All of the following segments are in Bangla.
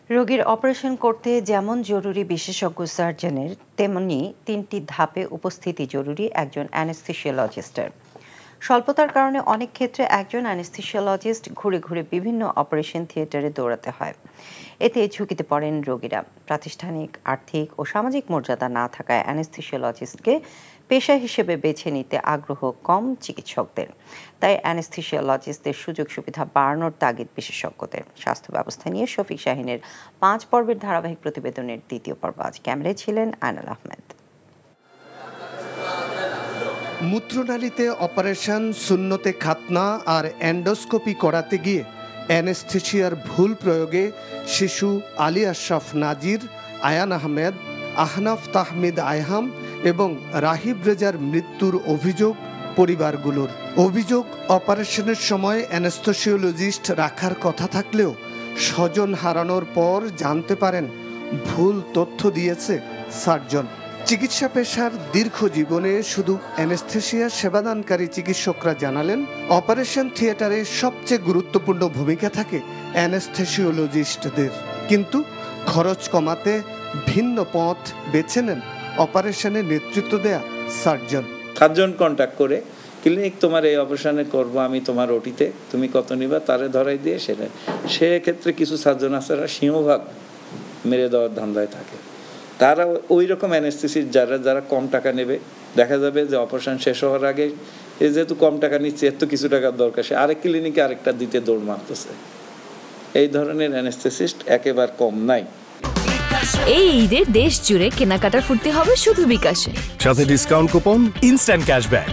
রোগীর অপারেশন করতে যেমন জরুরি বিশেষজ্ঞ সার্জনের, তেমনি ৩টি ধাপে উপস্থিতি জরুরি একজন অ্যানেস্থেসিওলজিস্টের। স্বল্পতার কারণে অনেক ক্ষেত্রে একজন অ্যানেস্থেসিওলজিস্ট ঘুরে ঘুরে বিভিন্ন অপারেশন থিয়েটারে দৌড়াতে হয়। এতে ঝুঁকিতে পড়েন রোগীরা। প্রাতিষ্ঠানিক, আর্থিক ও সামাজিক মর্যাদা না থাকায় অ্যানেস্থেসিওলজিস্টকে পেশা হিসেবে বেছে নিতে আগ্রহ কম চিকিৎসকদের। তাই অ্যানেস্থেসিওলজিস্টদের সুযোগ সুবিধা বাড়ানোর তাগিদ বিশেষজ্ঞদের। স্বাস্থ্য ব্যবস্থা নিয়ে শফিক শাহিনের 5 পর্বের ধারাবাহিক প্রতিবেদনের দ্বিতীয় পর্ব। আজ ক্যামেরায় ছিলেন আয়নাল আহমেদ। মূত্রনালীতে অপারেশন, শূন্যতে খাতনা আর এন্ডোস্কোপি করাতে গিয়ে অ্যানেস্থেসিয়ার ভুল প্রয়োগে শিশু আলী আশরাফ নাজির, আয়ান আহমেদ, আহনাফ তাহমিদ আয়হাম এবং রাহিব রেজার মৃত্যুর অভিযোগ পরিবারগুলোর। অভিযোগ, অপারেশনের সময় অ্যানেস্থেসিওলজিস্ট রাখার কথা থাকলেও স্বজন হারানোর পর জানতে পারেন ভুল তথ্য দিয়েছে সার্জন। চিকিৎসা পেশার দীর্ঘ জীবনে শুধু অ্যানেস্থেসিয়া সেবাদানকারী চিকিৎসকরা জানালেন, অপারেশন থিয়েটারে সবচেয়ে গুরুত্বপূর্ণ ভূমিকা থাকে অ্যানেস্থেসিওলজিস্টদের। কিন্তু খরচ কমাতে ভিন্ন পথ বেছে নেন অপারেশনে নেতৃত্ব দেয়া সার্জন। সার্জন কন্ট্যাক্ট করে ক্লিনিক তোমার এই অপারেশনে করবো, আমি তোমার ওটিতে, তুমি কত নিবা তারে ধরাই দিয়ে সেটা। সেক্ষেত্রে কিছু সার্জন আছে সিংহভাগ মেরে দেওয়ার ধান্দায় থাকে। তারা ওই রকম অ্যানেস্থেসিস্ট যারা কম টাকা নেবে, দেখা যাবে যে অপারেশন শেষ হওয়ার আগে এ যেহেতু কম টাকা নিচ্ছে, এত কিছু টাকার দরকার, সে আরেক ক্লিনিকে আরেকটা দিতে দৌড় মারতেছে। এই ধরনের অ্যানেস্থেসিস্ট একেবারে কম নাই। এই ঈদে দেশ জুড়ে কেনাকাটার ফুর্তি হবে শুধু বিকাশে, সাথে discount coupon, instant cashback.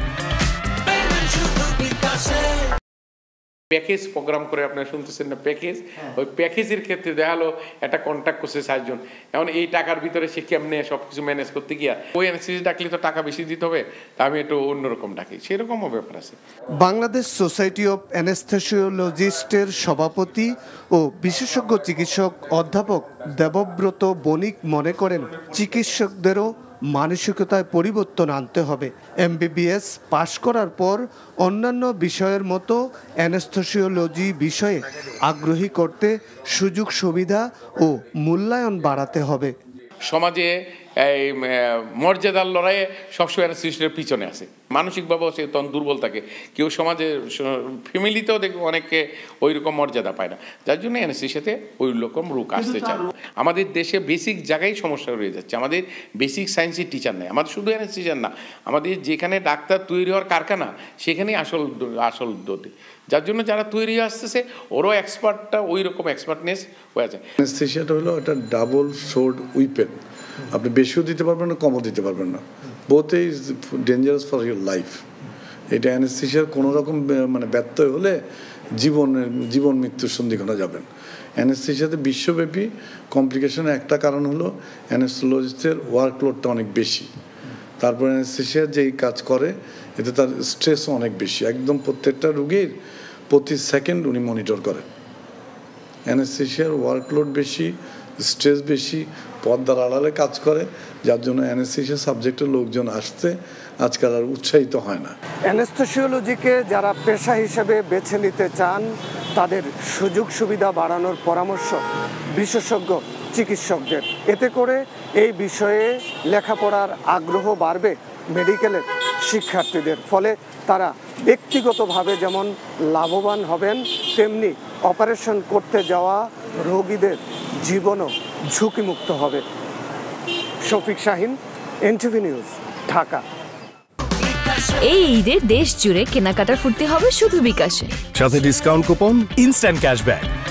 Package program করে আপনারা শুনতেছেন না, প্যাকেজ। ওই প্যাকেজের ক্ষেত্রে দেখা হলো একটা কন্ট্যাক্ট করছে সার্জন, এখন এই টাকার ভিতরে সে কেমনে সবকিছু ম্যানেজ করতে গিয়া ওই অ্যানেস্থেসিস্ট ডাকলে তো টাকা বেশি দিতে হবে, তা আমি একটু অন্যরকম ডাকি, সেরকমও ব্যাপার আছে। বাংলাদেশ সোসাইটি অফ অ্যানেস্থেসিওলজিস্টের সভাপতি ও বিশেষজ্ঞ চিকিৎসক অধ্যাপক দেবব্রত বণিক মনে করেন, চিকিৎসকদেরও মানসিকতায় পরিবর্তন আনতে হবে। এমবিবিএস পাশ করার পর অন্যান্য বিষয়ের মতো অ্যানেস্থেসিওলজি বিষয়ে আগ্রহী করতে সুযোগ সুবিধা ও মূল্যায়ন বাড়াতে হবে। সমাজে এই মর্যাদার লড়াইয়ে সবসময় অ্যানেস্থেসিস্টের পিছনে আছে, মানসিকভাবেও সে তখন দুর্বল থাকে। কেউ সমাজে ফ্যামিলিতেও দেখবে অনেকে ওই রকম মর্যাদা পায় না, যার জন্য অ্যানেস্থেসিয়াতে ওই রকম রোগ আসতে চায়। আমাদের দেশে বেসিক জায়গায় সমস্যা রয়ে যাচ্ছে, আমাদের বেসিক সায়েন্সের টিচার নেই। আমাদের শুধু অ্যানেস্থেসিয়ার না, আমাদের যেখানে ডাক্তার তৈরি হওয়ার কারখানা সেখানেই আসল দোষী, যার জন্য যারা তৈরি আসতেছে ওরও এক্সপার্টটা ওই রকম এক্সপার্টনেস হয়ে যায়। অ্যানেস্থেসিয়াটা হলো একটা ডাবল সোর্ড উইপেন, আপনি বেশিও দিতে পারবেন না, কমও দিতে পারবেন না, both is dangerous for your life. এটা অ্যানেস্থেসিয়ার কোনো রকম ব্যত্যয় হলে জীবন মৃত্যুর সন্ধিক্ষণে যাবেন। অ্যানেস্থেসিয়াতে বিশ্বব্যাপী কমপ্লিকেশনের একটা কারণ হলো অ্যানেস্থেসিস্টের ওয়ার্কলোডটা অনেক বেশি। তারপর অ্যানেস্থেসিয়া যেই কাজ করে এতে তার স্ট্রেসও অনেক বেশি, একদম প্রত্যেকটা রোগীর প্রতি সেকেন্ড উনি মনিটর করেন। অ্যানেস্থেসিয়ার ওয়ার্কলোড বেশি, স্ট্রেস বেশি, পর্দার আড়ালে কাজ করে, যার জন্য অ্যানেস্থেসিয়া সাবজেক্টের লোকজন আসতে আজকাল আর উৎসাহিত হয় না। অ্যানেস্থেসিওলজিকে যারা পেশা হিসেবে বেছে নিতে চান তাদের সুযোগ সুবিধা বাড়ানোর পরামর্শ বিশেষজ্ঞ চিকিৎসকদের। এতে করে এই বিষয়ে লেখাপড়ার আগ্রহ বাড়বে মেডিকেলের শিক্ষার্থীদের, ফলে তারা ব্যক্তিগতভাবে যেমন লাভবান হবেন, তেমনি অপারেশন করতে যাওয়া রোগীদের জীবনও ঝুঁকিমুক্ত হবে। Shafiq Shahin, NTV news, Dhaka. এই ঈদে দেশ জুড়ে কেনাকাটার ফুর্তি হবে শুধু বিকাশে, সাথে ডিসকাউন্ট কুপন, ইনস্ট্যান্ট ক্যাশব্যাক।